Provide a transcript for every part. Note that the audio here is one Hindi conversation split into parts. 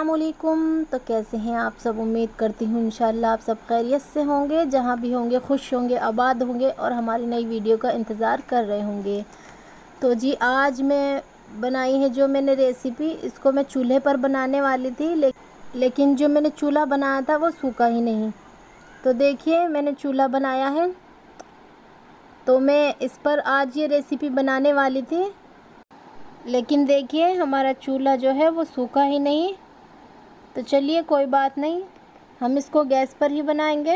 अस्सलामुअलैकुम। तो कैसे हैं आप सब? उम्मीद करती हूँ इंशाल्लाह आप सब खैरियत से होंगे, जहाँ भी होंगे खुश होंगे, आबाद होंगे और हमारी नई वीडियो का इंतज़ार कर रहे होंगे। तो जी आज मैं बनाई है जो मैंने रेसिपी, इसको मैं चूल्हे पर बनाने वाली थी, लेकिन जो मैंने चूल्हा बनाया था वो सूखा ही नहीं। तो देखिए मैंने चूल्हा बनाया है, तो मैं इस पर आज ये रेसिपी बनाने वाली थी, लेकिन देखिए हमारा चूल्हा जो है वो सूखा ही नहीं। तो चलिए कोई बात नहीं, हम इसको गैस पर ही बनाएंगे।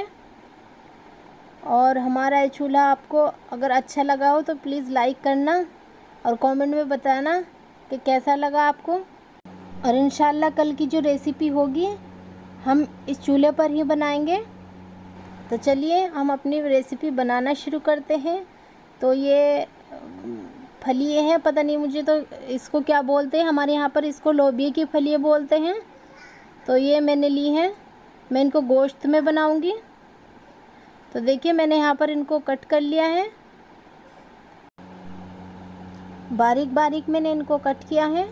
और हमारा ये चूल्हा आपको अगर अच्छा लगा हो तो प्लीज़ लाइक करना और कमेंट में बताना कि कैसा लगा आपको। और इंशाल्लाह कल की जो रेसिपी होगी हम इस चूल्हे पर ही बनाएंगे। तो चलिए हम अपनी रेसिपी बनाना शुरू करते हैं। तो ये फलिए हैं, पता नहीं मुझे तो इसको क्या बोलते हैं, हमारे यहाँ पर इसको लोबिया की फलियाँ बोलते हैं। तो ये मैंने ली हैं, मैं इनको गोश्त में बनाऊंगी। तो देखिए मैंने यहाँ पर इनको कट कर लिया है, बारीक बारीक मैंने इनको कट किया है।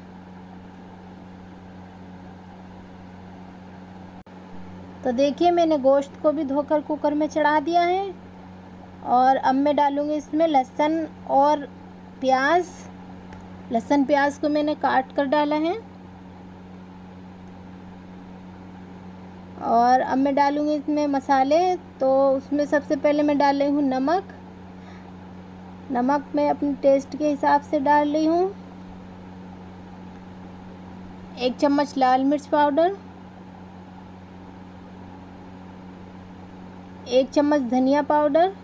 तो देखिए मैंने गोश्त को भी धोकर कुकर में चढ़ा दिया है। और अब मैं डालूँगी इसमें लहसुन और प्याज। लहसुन प्याज को मैंने काट कर डाला है। और अब मैं डालूँगी इसमें मसाले। तो उसमें सबसे पहले मैं डाल रही हूँ नमक। नमक मैं अपने टेस्ट के हिसाब से डाल रही हूँ। 1 चम्मच लाल मिर्च पाउडर, 1 चम्मच धनिया पाउडर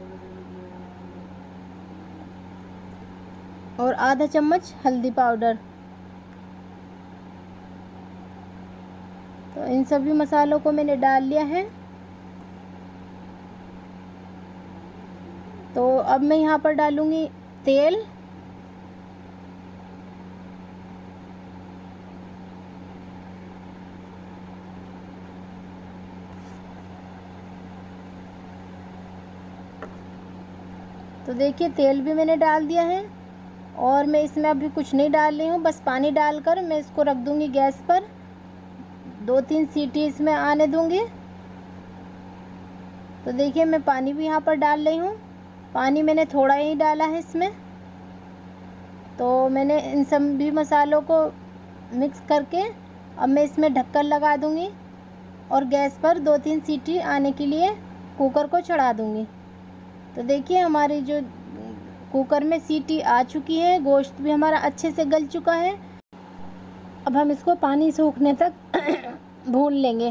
और आधा चम्मच हल्दी पाउडर। तो इन सभी मसालों को मैंने डाल लिया है। तो अब मैं यहाँ पर डालूँगी तेल। तो देखिए तेल भी मैंने डाल दिया है। और मैं इसमें अभी कुछ नहीं डाल रही हूँ, बस पानी डालकर मैं इसको रख दूँगी गैस पर। 2-3 सीटी इसमें आने दूँगी। तो देखिए मैं पानी भी यहाँ पर डाल रही हूँ। पानी मैंने थोड़ा ही डाला है इसमें। तो मैंने इन सभी मसालों को मिक्स करके अब मैं इसमें ढक्कन लगा दूँगी और गैस पर 2-3 सीटी आने के लिए कुकर को चढ़ा दूँगी। तो देखिए हमारी जो कुकर में सीटी आ चुकी है, गोश्त भी हमारा अच्छे से गल चुका है। अब हम इसको पानी सूखने तक भून लेंगे।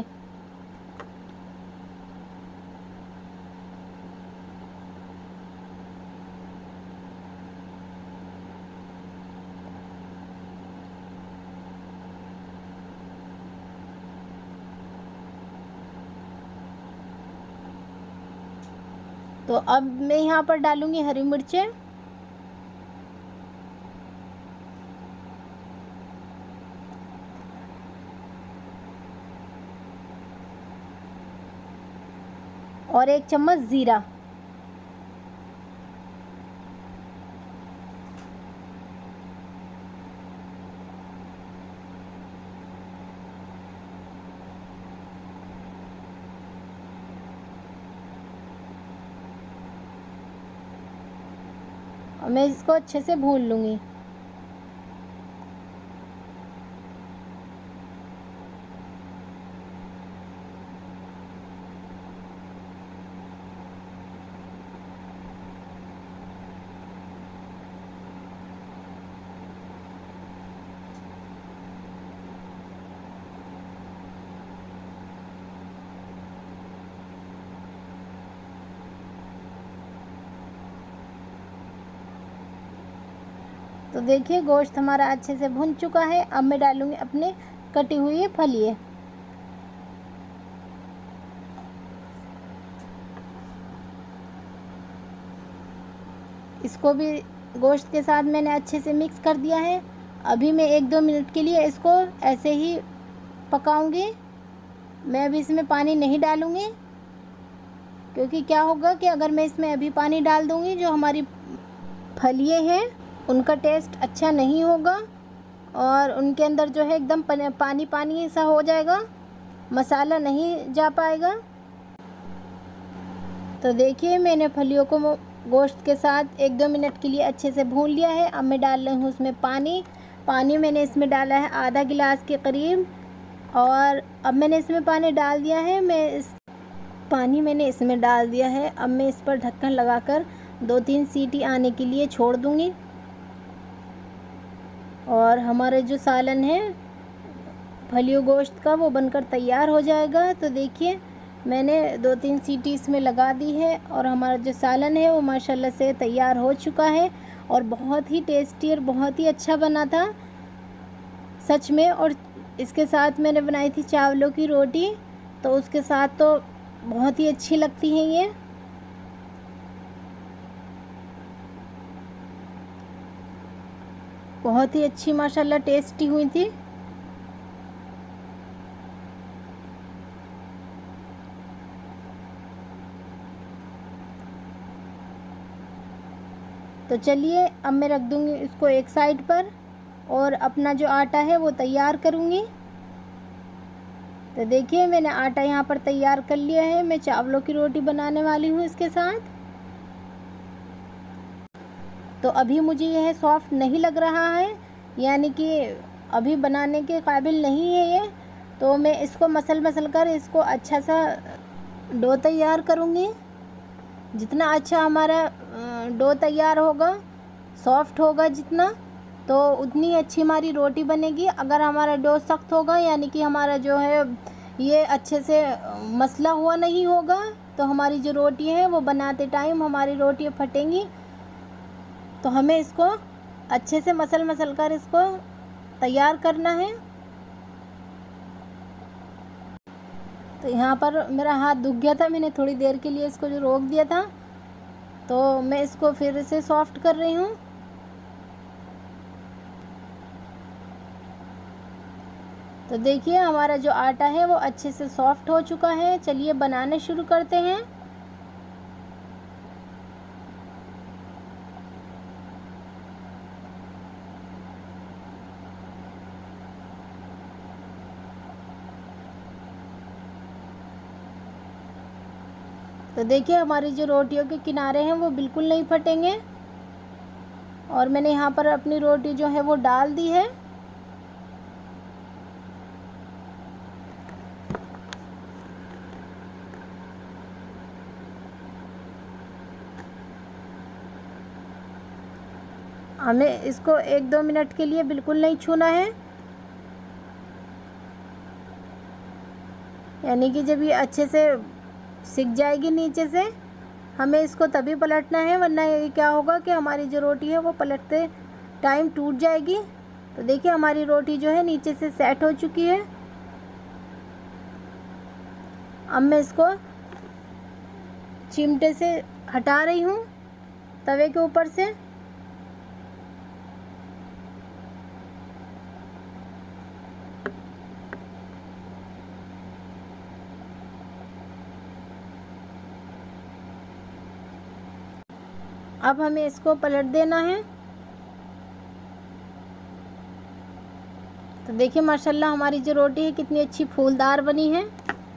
तो अब मैं यहाँ पर डालूँगी हरी मिर्चें। और 1 चम्मच ज़ीरा। और मैं इसको अच्छे से भून लूँगी। तो देखिए गोश्त हमारा अच्छे से भुन चुका है। अब मैं डालूँगी अपनी कटी हुई फलियाँ। इसको भी गोश्त के साथ मैंने अच्छे से मिक्स कर दिया है। अभी मैं 1-2 मिनट के लिए इसको ऐसे ही पकाऊंगी। मैं अभी इसमें पानी नहीं डालूँगी, क्योंकि क्या होगा कि अगर मैं इसमें अभी पानी डाल दूँगी जो हमारी फलियाँ हैं उनका टेस्ट अच्छा नहीं होगा और उनके अंदर जो है एकदम पानी पानी सा हो जाएगा, मसाला नहीं जा पाएगा। तो देखिए मैंने फलियों को गोश्त के साथ 1-2 मिनट के लिए अच्छे से भून लिया है। अब मैं डाल रही हूँ उसमें पानी मैंने इसमें डाला है आधा गिलास के करीब। और अब मैंने इसमें पानी डाल दिया है, मैंने इसमें डाल दिया है। अब मैं इस पर ढक्कन लगाकर 2-3 सीटी आने के लिए छोड़ दूँगी और हमारा जो सालन है फलियों गोश्त का वो बनकर तैयार हो जाएगा। तो देखिए मैंने 2-3 सीटी इसमें लगा दी है और हमारा जो सालन है वो माशाल्लाह से तैयार हो चुका है और बहुत ही टेस्टी और बहुत ही अच्छा बना था सच में। और इसके साथ मैंने बनाई थी चावलों की रोटी, तो उसके साथ तो बहुत ही अच्छी लगती हैं ये। बहुत ही अच्छी माशाल्लाह टेस्टी हुई थी। तो चलिए अब मैं रख दूँगी इसको एक साइड पर और अपना जो आटा है वो तैयार करूँगी। तो देखिए मैंने आटा यहाँ पर तैयार कर लिया है। मैं चावलों की रोटी बनाने वाली हूँ इसके साथ। तो अभी मुझे यह सॉफ्ट नहीं लग रहा है, यानी कि अभी बनाने के काबिल नहीं है ये। तो मैं इसको मसल कर इसको अच्छा सा डो तैयार करूँगी। जितना अच्छा हमारा डो तैयार होगा, सॉफ्ट होगा जितना, तो उतनी अच्छी हमारी रोटी बनेगी। अगर हमारा डो सख्त होगा, यानी कि हमारा जो है ये अच्छे से मसला हुआ नहीं होगा, तो हमारी जो रोटी है वो बनाते टाइम हमारी रोटी फटेंगी। तो हमें इसको अच्छे से मसल कर इसको तैयार करना है। तो यहाँ पर मेरा हाथ दुख गया था, मैंने थोड़ी देर के लिए इसको जो रोक दिया था। तो मैं इसको फिर से सॉफ्ट कर रही हूँ। तो देखिए हमारा जो आटा है वो अच्छे से सॉफ्ट हो चुका है। चलिए बनाने शुरू करते हैं। तो देखिए हमारी जो रोटियों के किनारे हैं वो बिल्कुल नहीं फटेंगे। और मैंने यहाँ पर अपनी रोटी जो है वो डाल दी है। हमें इसको 1-2 मिनट के लिए बिल्कुल नहीं छूना है, यानी कि जब ये अच्छे से सिक जाएगी नीचे से, हमें इसको तभी पलटना है, वरना ये क्या होगा कि हमारी जो रोटी है वो पलटते टाइम टूट जाएगी। तो देखिए हमारी रोटी जो है नीचे से सेट हो चुकी है। अब मैं इसको चिमटे से हटा रही हूँ तवे के ऊपर से। अब हमें इसको पलट देना है। तो देखिए माशाल्लाह हमारी जो रोटी है कितनी अच्छी फूलदार बनी है।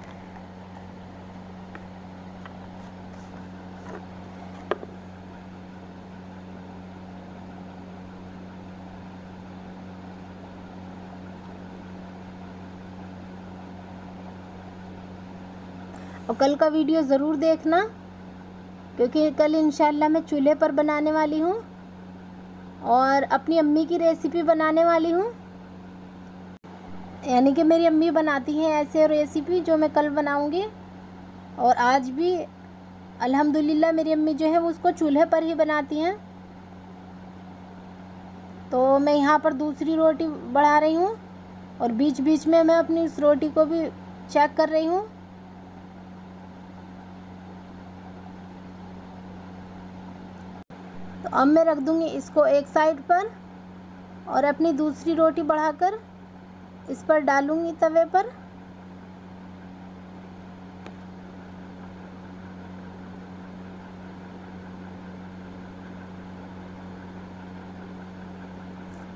और कल का वीडियो ज़रूर देखना, क्योंकि कल इंशाल्लाह मैं चूल्हे पर बनाने वाली हूँ और अपनी अम्मी की रेसिपी बनाने वाली हूँ। यानी कि मेरी अम्मी बनाती हैं ऐसे रेसिपी जो मैं कल बनाऊँगी। और आज भी अल्हम्दुलिल्लाह मेरी अम्मी जो है वो उसको चूल्हे पर ही बनाती हैं। तो मैं यहाँ पर दूसरी रोटी बढ़ा रही हूँ और बीच बीच में मैं अपनी उस रोटी को भी चेक कर रही हूँ। तो अब मैं रख दूँगी इसको एक साइड पर और अपनी दूसरी रोटी बढ़ाकर इस पर डालूँगी तवे पर।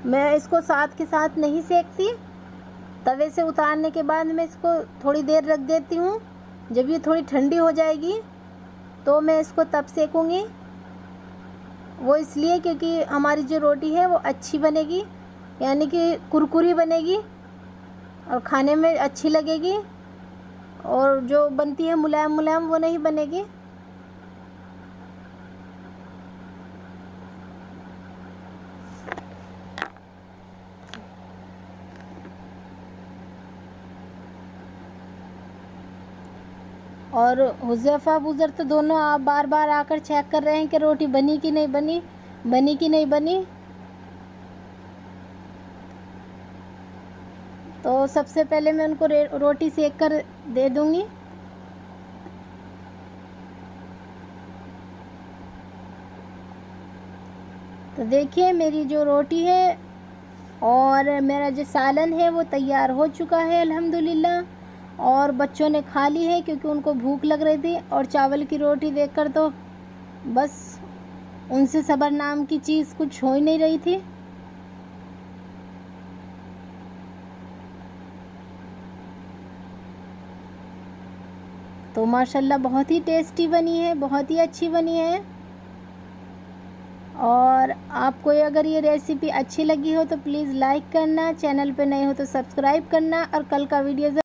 मैं इसको साथ के साथ नहीं सेकती। तवे से उतारने के बाद मैं इसको थोड़ी देर रख देती हूँ। जब ये थोड़ी ठंडी हो जाएगी तो मैं इसको तब सेकूँगी। वो इसलिए क्योंकि हमारी जो रोटी है वो अच्छी बनेगी, यानी कि कुरकुरी बनेगी और खाने में अच्छी लगेगी। और जो बनती है मुलायम मुलायम वो नहीं बनेगी। और हुज़ैफ़ा बुज़र तो दोनों आप बार बार आकर चेक कर रहे हैं कि रोटी बनी कि नहीं बनी, बनी कि नहीं बनी। तो सबसे पहले मैं उनको रोटी सेक कर दे दूँगी। तो देखिए मेरी जो रोटी है और मेरा जो सालन है वो तैयार हो चुका है अल्हम्दुलिल्लाह। और बच्चों ने खा ली है क्योंकि उनको भूख लग रही थी। और चावल की रोटी देखकर तो बस उनसे सब्र नाम की चीज़ कुछ हो ही नहीं रही थी। तो माशाल्लाह बहुत ही टेस्टी बनी है, बहुत ही अच्छी बनी है। और आपको अगर ये रेसिपी अच्छी लगी हो तो प्लीज़ लाइक करना, चैनल पे नए हो तो सब्सक्राइब करना और कल का वीडियो